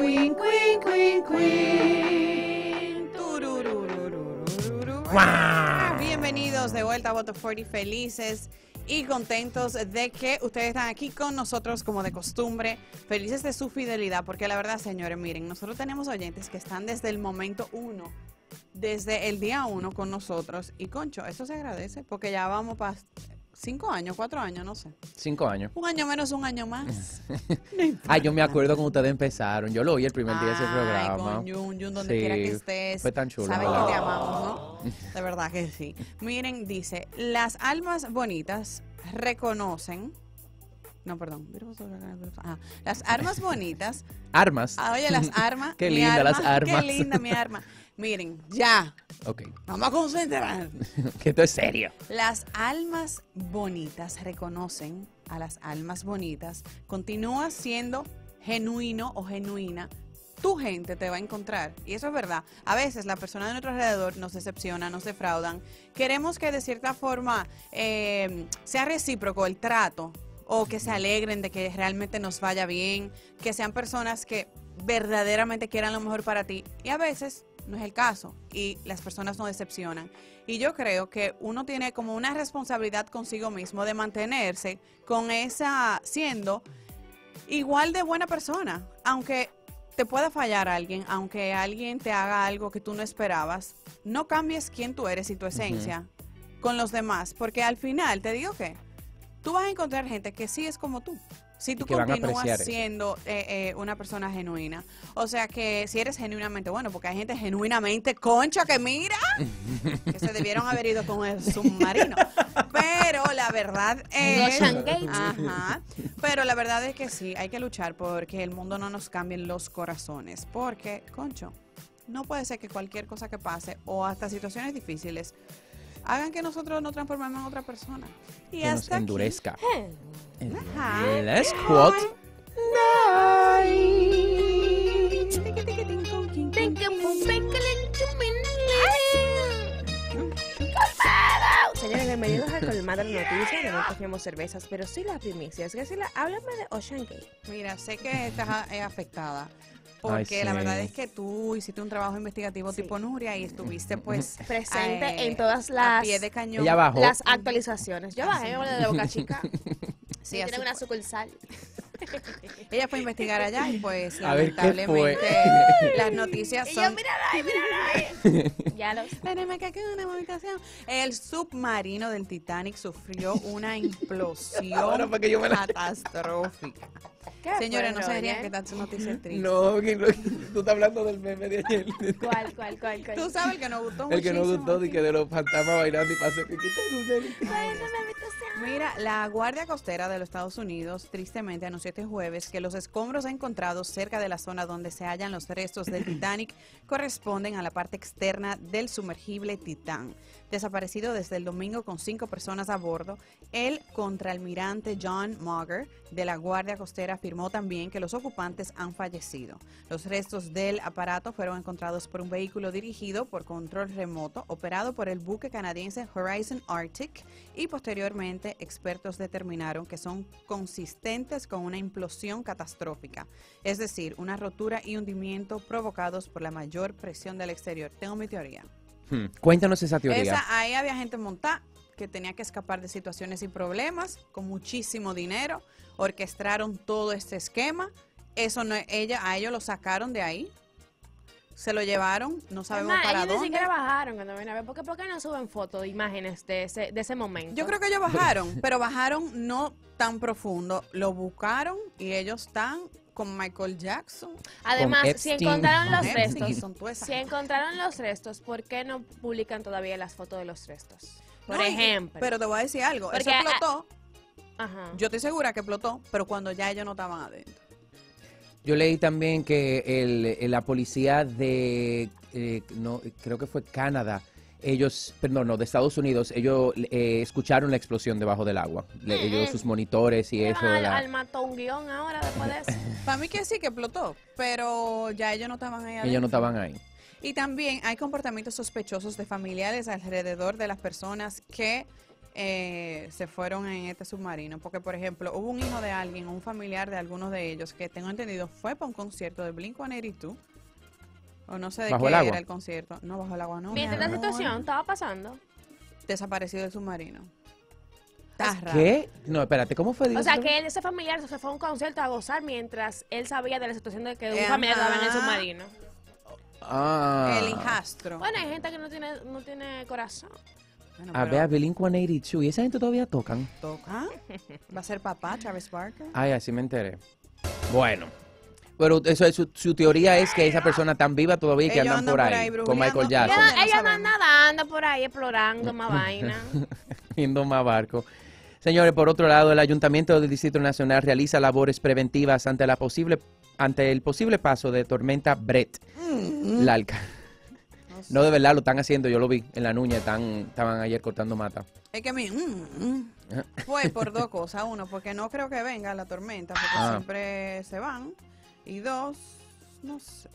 Queen, queen, queen, queen. Turururururururu. Bienvenidos de vuelta a Voto 40, felices y contentos de que ustedes están aquí con nosotros como de costumbre, felices de su fidelidad, porque la verdad, señores, miren, nosotros tenemos oyentes que están desde el momento uno, desde el día uno con nosotros, y concho, eso se agradece, porque ya vamos para 5 años, 4 años, no sé. 5 años. Un año menos, un año más. Ay, yo me acuerdo cuando ustedes empezaron. Yo lo oí el primer día de ese programa. Con Yun, donde quiera que estés. Fue tan chulo. Saben que te amamos, ¿no? De verdad que sí. Miren, dice, las almas bonitas reconocen... No, perdón. Las armas bonitas... Armas. Oye, las armas. Qué linda las armas. Qué linda mi arma. Miren, ya. Ok. Vamos a concentrar. Que esto es serio. Las almas bonitas reconocen a las almas bonitas. Continúa siendo genuino o genuina. Tu gente te va a encontrar. Y eso es verdad. A veces la persona de nuestro alrededor nos decepciona, nos defraudan. Queremos que de cierta forma sea recíproco el trato, o que se alegren de que realmente nos vaya bien, que sean personas que verdaderamente quieran lo mejor para ti. Y a veces no es el caso y las personas nos decepcionan. Y yo creo que uno tiene como una responsabilidad consigo mismo de mantenerse con esa, siendo igual de buena persona, aunque te pueda fallar alguien, aunque alguien te haga algo que tú no esperabas, no cambies quién tú eres y tu esencia con los demás, porque al final, te digo que tú vas a encontrar gente que sí es como tú, si tú continúas siendo una persona genuina. O sea que si eres genuinamente bueno, porque hay gente genuinamente concha que mira, que se debieron haber ido con el submarino. Pero la verdad es... Ajá, pero la verdad es que sí, hay que luchar porque el mundo no nos cambie los corazones. Porque, concho, no puede ser que cualquier cosa que pase o hasta situaciones difíciles hagan que nosotros nos transformemos en otra persona. Y que hasta nos endurezca. Ajá. Let's quote. Señores, bienvenidos a Colmado de Noticias. No cogemos cervezas, pero sí las primicias. Graciela, háblame de Ocean Gate. Mira, sé que estás afectada. Porque Ay, la sí. verdad es que tú hiciste un trabajo investigativo tipo Nuria y estuviste pues Presente en todas a las, pie de cañón. Ella bajó. las actualizaciones. Yo bajé de Boca Chica. Sí, Tiene así una fue. sucursal. Ella fue a investigar allá y pues A ver, ¿qué lamentablemente fue? las noticias Y son... yo, mírala ahí. Ya lo sé. Espérenme que aquí hay una movilización. El submarino del Titanic sufrió una Ahora implosión para que yo me la- catastrófica. Señores, no se dirían que esta noticia es triste. No, que tú estás hablando del meme de ayer. ¿Cuál? Tú sabes el que nos gustó El que no muchísimo gustó aquí. de que de los fantasmas bailando y pasó que Mira, la Guardia Costera de los Estados Unidos tristemente anunció este jueves que los escombros encontrados cerca de la zona donde se hallan los restos del Titanic corresponden a la parte externa del sumergible Titán. Desaparecido desde el domingo con 5 personas a bordo, el contraalmirante John Mauger de la Guardia Costera afirmó también que los ocupantes han fallecido. Los restos del aparato fueron encontrados por un vehículo dirigido por control remoto operado por el buque canadiense Horizon Arctic y posteriormente expertos determinaron que son consistentes con una implosión catastrófica, es decir, una rotura y hundimiento provocados por la mayor presión del exterior. Tengo mi teoría. Cuéntanos esa teoría. Ahí había gente montada que tenía que escapar de situaciones y problemas con muchísimo dinero, orquestaron todo este esquema. Eso no, a ellos lo sacaron de ahí, se lo llevaron, no sabemos Además, para ellos ni dónde. siquiera bajaron cuando ven a ver. ¿Por qué no suben fotos de imágenes de ese momento? Yo creo que ellos bajaron, pero bajaron no tan profundo. Lo buscaron y ellos están con Michael Jackson. Además, si Epstein. encontraron los Con Epstein, restos, son todas esas si encontraron los restos, ¿por qué no publican todavía las fotos de los restos? Por No, ejemplo. Pero te voy a decir algo. Eso Porque, explotó. Ajá. Yo estoy segura que explotó, pero cuando ya ellos no estaban adentro. Yo leí también que la policía de, no, creo que fue Canadá, ellos, perdón, no, de Estados Unidos, ellos escucharon la explosión debajo del agua. Ellos, sus monitores y ¿Le eso. van al matonguión ahora después de eso? Para mí que sí que explotó, pero ya ellos no estaban ahí adentro. Ellos no estaban ahí. Y también hay comportamientos sospechosos de familiares alrededor de las personas que se fueron en este submarino. Porque, por ejemplo, hubo un hijo de alguien, un familiar de algunos de ellos, que tengo entendido fue para un concierto de Blink-182. O no sé de ¿Bajo qué el agua? era el concierto. No, bajo el agua no. Mientras mi la amor. situación estaba pasando. Desaparecido del submarino. Está raro. ¿Qué? No, espérate, ¿cómo fue? O sea, que ese familiar se fue a un concierto a gozar mientras él sabía de la situación de que un Ajá. familiar estaba en el submarino. Ah. El hijastro. Bueno, hay gente que no tiene corazón. Bueno, A pero ver, Blink-182. ¿Y esa gente todavía tocan? toca. Va a ser papá, Travis Barker. Ay, así me enteré. Bueno. Pero eso es, su teoría es que esa persona tan viva todavía y que Ellos andan por ahí, con Michael brujuleando. Jackson. Ya. no Ella anda sabemos. nadando por ahí explorando más vaina. Viendo más barco. Señores, por otro lado, el Ayuntamiento del Distrito Nacional realiza labores preventivas ante el posible paso de tormenta Brett. La alca- No, de verdad, lo están haciendo, yo lo vi en la Nuña, estaban ayer cortando mata. Es que fue por dos cosas. Uno, porque no creo que venga la tormenta, porque Ah. siempre se van. Y dos, no sé.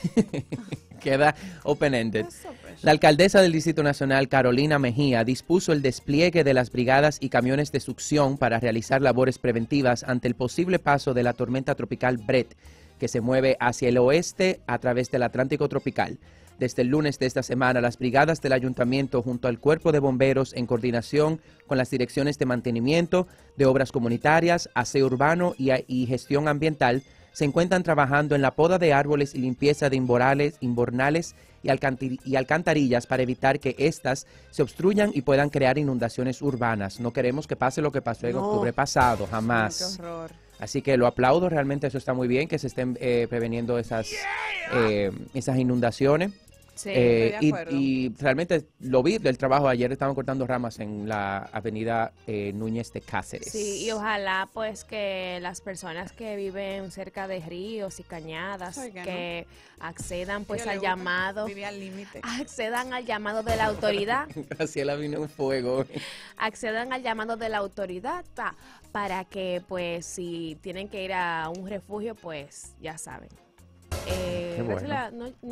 Queda open-ended. Eso, pues. La alcaldesa del Distrito Nacional, Carolina Mejía, dispuso el despliegue de las brigadas y camiones de succión para realizar labores preventivas ante el posible paso de la tormenta tropical Brett, que se mueve hacia el oeste a través del Atlántico tropical. Desde el lunes de esta semana, las brigadas del ayuntamiento junto al cuerpo de bomberos en coordinación con las direcciones de mantenimiento, de obras comunitarias, aseo urbano y gestión ambiental se encuentran trabajando en la poda de árboles y limpieza de invernales y alcantarillas para evitar que éstas se obstruyan y puedan crear inundaciones urbanas. No queremos que pase lo que pasó en No. octubre pasado, Ay, jamás. qué horror. Así que lo aplaudo, realmente eso está muy bien, que se estén preveniendo esas inundaciones. Sí, estoy de acuerdo. Y realmente lo vi del trabajo. Ayer estaban cortando ramas en la avenida Núñez de Cáceres. Sí, y ojalá pues que las personas que viven cerca de ríos y cañadas Oiga, que accedan pues Yo le al gusta, llamado, vive al límite. accedan al llamado de la autoridad, Graciela vino en fuego. accedan al llamado de la autoridad para que pues si tienen que ir a un refugio pues ya saben. bueno. Graciela,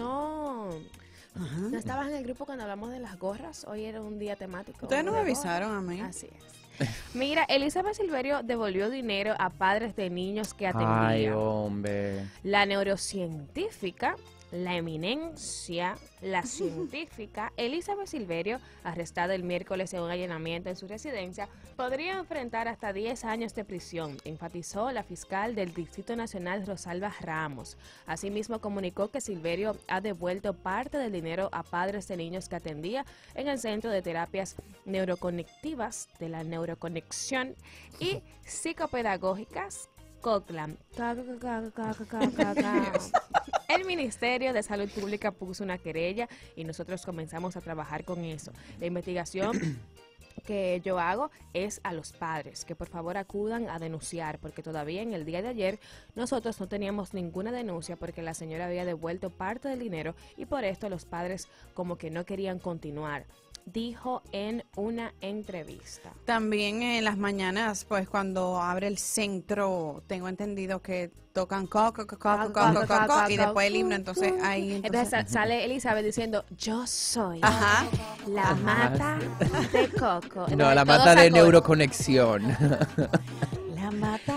no estabas en el grupo cuando hablamos de las gorras. Hoy era un día temático. Ustedes no me de gorras. avisaron a mí. Así es. Mira, Elizabeth Silverio devolvió dinero a padres de niños que atendía. Ay, hombre. La neurocientífica, la eminencia, la científica Elizabeth Silverio, arrestada el miércoles en un allanamiento en su residencia, podría enfrentar hasta 10 años de prisión, enfatizó la fiscal del Distrito Nacional Rosalba Ramos. Asimismo, comunicó que Silverio ha devuelto parte del dinero a padres de niños que atendía en el Centro de Terapias Neuroconectivas de la Neuroconexión y Psicopedagógicas Cochran. El Ministerio de Salud Pública puso una querella y nosotros comenzamos a trabajar con eso. La investigación que yo hago es a los padres, que por favor acudan a denunciar, porque todavía en el día de ayer nosotros no teníamos ninguna denuncia porque la señora había devuelto parte del dinero y por esto los padres como que no querían continuar, dijo en una entrevista. También en las mañanas, pues cuando abre el centro, tengo entendido que tocan coco y después el himno, entonces ahí Entonces sale Elizabeth diciendo, yo soy Ajá. la mata de coco. No, la Todos mata de a coro. neuroconexión. La mata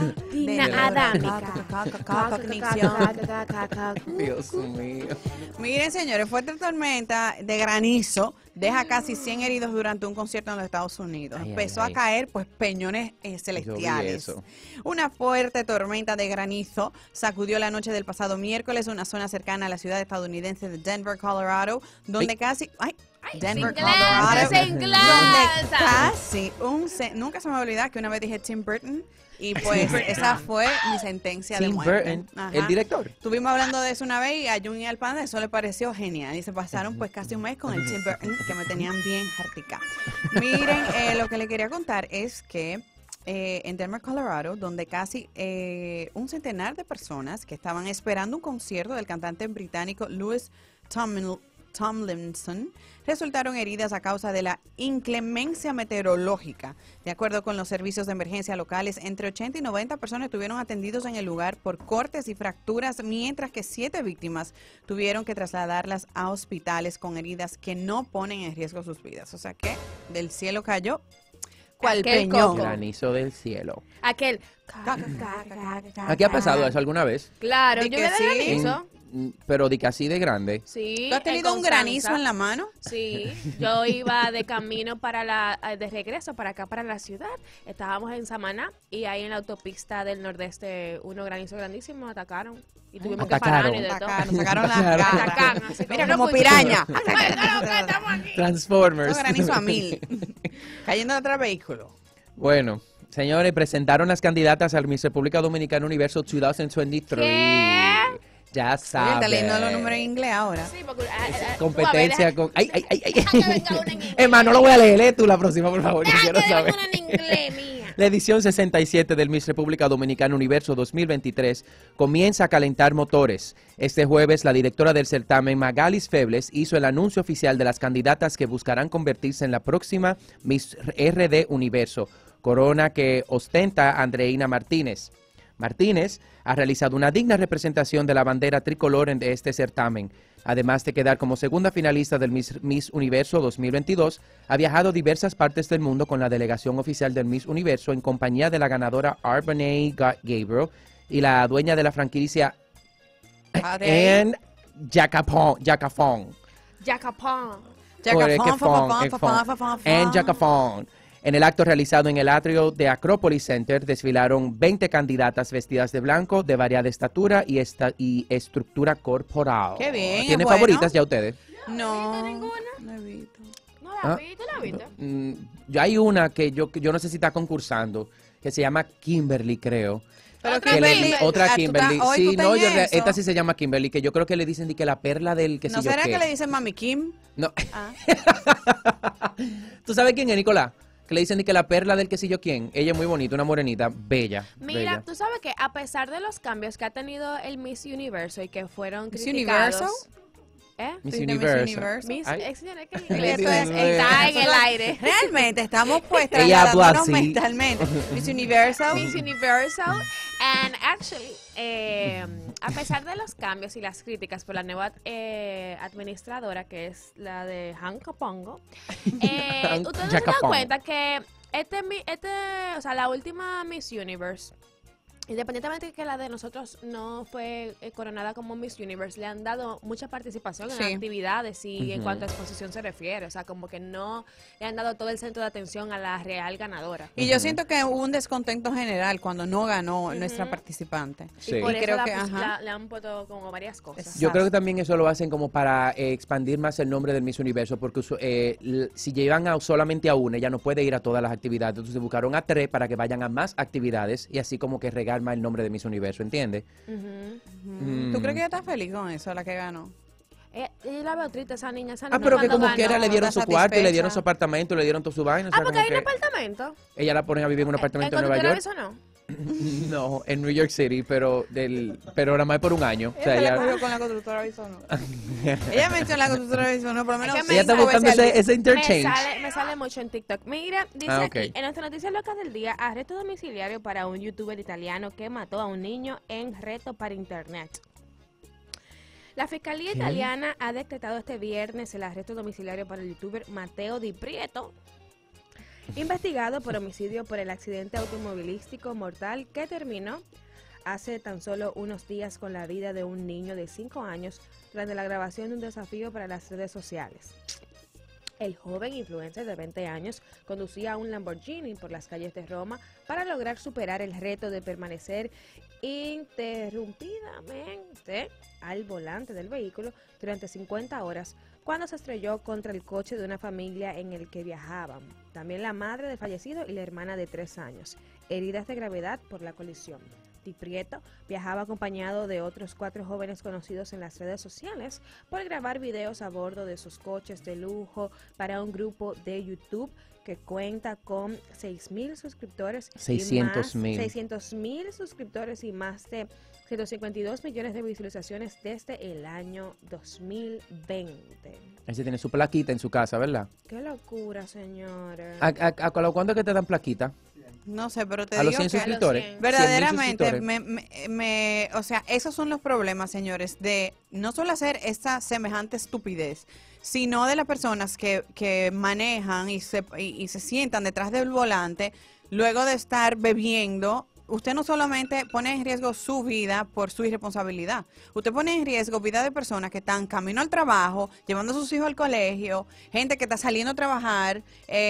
Adámica. Dios mío. Miren, señores, fuerte tormenta de granizo deja casi 100 heridos durante un concierto en los Estados Unidos. Ay, Empezó ay, a caer, pues, peñones celestiales. Yo vi eso. Una fuerte tormenta de granizo sacudió la noche del pasado miércoles una zona cercana a la ciudad estadounidense de Denver, Colorado, donde casi... Denver, Colorado. Donde casi nunca se me va a olvidar que una vez dije Tim Burton y pues esa fue mi sentencia de Tim muerte. Burton, Ajá. el director. Estuvimos hablando de eso una vez y a Jun y al Panda eso le pareció genial y se pasaron pues casi un mes con el Tim Burton que me tenían bien hartica. Miren, lo que le quería contar es que en Denver, Colorado, donde casi un centenar de personas que estaban esperando un concierto del cantante británico Louis Tomlinson resultaron heridas a causa de la inclemencia meteorológica. De acuerdo con los servicios de emergencia locales, entre 80 y 90 personas estuvieron atendidos en el lugar por cortes y fracturas, mientras que 7 víctimas tuvieron que trasladarlas a hospitales con heridas que no ponen en riesgo sus vidas. O sea que del cielo cayó ¿Cuál aquel peñón? coco, Granizo del cielo. aquel... ¿Aquí ha pasado eso alguna vez? Claro, Di yo que me sí. granizo. Pero de que así de grande. Sí, ¿Tú has tenido un granizo en la mano? Sí, yo iba de camino de regreso para acá, para la ciudad. Estábamos en Samaná y ahí en la autopista del nordeste, unos granizos grandísimos atacaron. Y tuvimos que Atacaron. parar y de todo. Nos sacaron las garras. Atacan, así Mira, como como cuchillo. piraña. Ay, claro que estamos aquí. Transformers. Eso granizo a 1000. Cayendo de otro vehículo. Bueno, señores, presentaron las candidatas al Miss República Dominicana Universo 2023. ¿Qué? Ya Oye, sabes. está leyendo los números en inglés ahora. Sí, porque... Competencia con... ¡Ay, ay, ay! ay. Deja que venga una en inglés. Emma, no lo voy a leer, lee tú la próxima, por favor. Yo Deja quiero que venga saber. una en inglés, mía. La edición 67 del Miss República Dominicana Universo 2023 comienza a calentar motores. Este jueves, la directora del certamen, Magalis Febles, hizo el anuncio oficial de las candidatas que buscarán convertirse en la próxima Miss RD Universo, corona que ostenta Andreina Martínez. Martínez ha realizado una digna representación de la bandera tricolor en este certamen. Además de quedar como segunda finalista del Miss Universo 2022, ha viajado a diversas partes del mundo con la delegación oficial del Miss Universo en compañía de la ganadora Arbonne Gabriel y la dueña de la franquicia Anne Jacapon. Jacapón. Anne Jacapon. En el acto realizado en el atrio de Acropolis Center desfilaron 20 candidatas vestidas de blanco, de variada estatura y estructura corporal. Qué bien, ¿Tienen es bueno. favoritas ya ustedes? No. ninguna? No he visto. ¿No la viste? ¿La viste? Yo hay una que yo no sé si está concursando, que se llama Kimberly, creo. Pero Otra Que le- Kimberly. otra tú Kimberly. estás- hoy Sí, tú estás no, en eso. esta sí se llama Kimberly, que yo creo que le dicen de que la perla del que ¿No sé yo será qué. que le dicen Mami Kim? No. Ah. ¿Tú sabes quién es, Nicolás? Que le dicen de que la perla del que sé yo quién. Ella es muy bonita, una morenita, bella. Mira, bella. tú sabes que a pesar de los cambios que ha tenido el Miss Universo y que fueron ¿Miss criticados... Universo? ¿Eh? Miss ¿Viste Universo. Miss, Ay. señora, que el Esto inglés es- está en el aire. Realmente estamos pues Ella habla trasladándonos así. mentalmente. Miss Universal. Miss Universal. And actually, a pesar de los cambios y las críticas por la nueva administradora, que es la de Han Capongo, ustedes se dan Jacapong. cuenta que o sea, la última Miss Universe, independientemente de que la de nosotros no fue coronada como Miss Universe, le han dado mucha participación Sí. en actividades y en Ujú. cuanto a exposición se refiere. O sea, como que no le han dado todo el centro de atención a la real ganadora. Y yo siento que hubo un descontento general cuando no ganó nuestra participante. Sí. Y por Y eso creo que, le han puesto como varias cosas. Exacto. Yo creo que también eso lo hacen como para expandir más el nombre del Miss Universo, porque si llevan solamente a una, ella no puede ir a todas las actividades. Entonces buscaron a 3 para que vayan a más actividades y así como que regar más el nombre de Miss Universo, ¿entiendes? Ujú. ¿Tú crees que ella está feliz con eso, la que ganó? Yo la veo triste, esa niña. Ah, pero que cuando como quiera ganó- le dieron está su cuarto y le dieron satisfecha. su apartamento, le dieron toda su vaina. o sea, Ah, porque como hay un que apartamento. ella la ponen a vivir en un apartamento en ¿El Nueva York. conductor avisó no? No, en New York City, pero nada más por un año. O sea, Ella se la ella, cogió con la constructora Bisonó. Ella mencionó la constructora Bisonó, por lo menos Es que me ella está cinco buscando veces al día. ese interchange. Me sale mucho en TikTok. Mira, dice Ah, ok. aquí, en nuestra noticia loca del día, arresto domiciliario para un youtuber italiano que mató a un niño en reto para internet. La Fiscalía Italiana ha decretado este viernes el arresto domiciliario para el youtuber Matteo Di Prieto, investigado por homicidio por el accidente automovilístico mortal que terminó hace tan solo unos días con la vida de un niño de 5 años durante la grabación de un desafío para las redes sociales. El joven influencer de 20 años conducía un Lamborghini por las calles de Roma para lograr superar el reto de permanecer interrumpidamente al volante del vehículo durante 50 horas cuando se estrelló contra el coche de una familia en el que viajaban. También la madre del fallecido y la hermana de 3 años, heridas de gravedad por la colisión. Di Prieto viajaba acompañado de otros 4 jóvenes conocidos en las redes sociales por grabar videos a bordo de sus coches de lujo para un grupo de YouTube que cuenta con 6.000 suscriptores. 600.000. 600.000 suscriptores y más de 152 millones de visualizaciones desde el año 2020. Ese tiene su plaquita en su casa, ¿verdad? ¡Qué locura, señora! ¿A cuándo es que te dan plaquita? No sé, pero te A los digo 100 que suscriptores. 100.000 verdaderamente, suscriptores. o sea, esos son los problemas, señores, de no solo hacer esta semejante estupidez, sino de las personas que manejan y se sientan detrás del volante luego de estar bebiendo. Usted no solamente pone en riesgo su vida por su irresponsabilidad, usted pone en riesgo vida de personas que están camino al trabajo, llevando a sus hijos al colegio, gente que está saliendo a trabajar,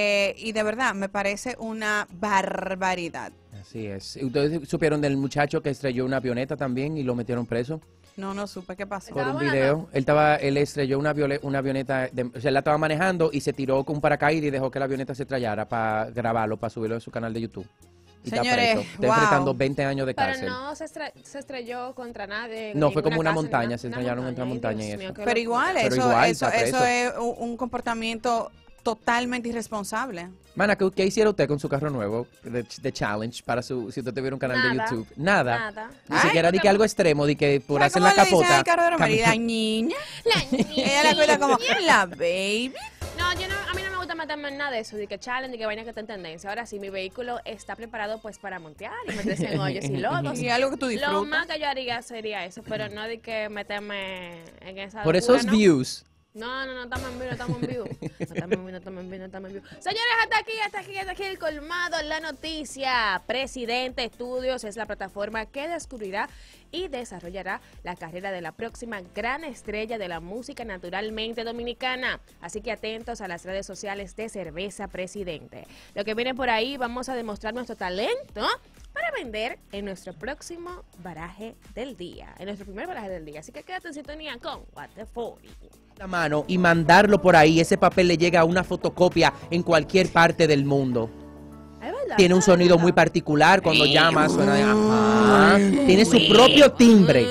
y de verdad me parece una barbaridad. Así es. ¿Ustedes supieron del muchacho que estrelló una avioneta también y lo metieron preso? No supe qué pasó. Por un volando. video. Él estrelló una avioneta, o sea, él la estaba manejando y se tiró con un paracaídas y dejó que la avioneta se estrellara para grabarlo, para subirlo en su canal de YouTube. Y Señores, está preso. Está wow. enfrentando 20 años de Pero cárcel. no se estrelló contra nadie. No, fue ninguna como una casa, montaña, ninguna- se una estrellaron entre la montaña y Dios eso. mío, qué Pero locura. igual, Pero eso, igual, eso, está eso preso. es un comportamiento totalmente irresponsable. Mana, ¿qué hiciera usted con su carro nuevo de Challenge para si usted tuviera un canal de Nada. YouTube? Nada. Nada. Ni Ay, siquiera di que algo extremo, di que por hacer la ¿Cómo le dicen capota. al carro de Romero? cami- La niña. La Ella la cuida como la baby. No, a mí no me gusta meterme en nada de eso, de que challenge, de que vaina que está en tendencia. Ahora sí, mi vehículo está preparado pues para montear y meterse en hoyos y lodos. Y algo que tú Lo disfrutas. más que yo haría sería eso, pero no de que meterme en esa Por locura, esos ¿no? views. No, estamos en vivo, estamos en vivo. No estamos en vivo. Señores, hasta aquí el colmado, la noticia. Presidente Estudios es la plataforma que descubrirá y desarrollará la carrera de la próxima gran estrella de la música naturalmente dominicana. Así que atentos a las redes sociales de Cerveza Presidente. Lo que viene por ahí, vamos a demostrar nuestro talento para vender en nuestro próximo baraje del día, en nuestro primer baraje del día. Así que quédate en sintonía con What the 40. La mano y mandarlo por ahí. Ese papel le llega a una fotocopia en cualquier parte del mundo. Es verdad, Tiene un es sonido verdad. muy particular cuando llama. Suena de, ajá. Tiene su propio timbre.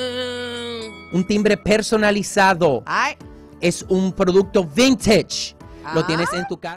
Un timbre personalizado. Ay. Es un producto vintage. Lo tienes en tu casa.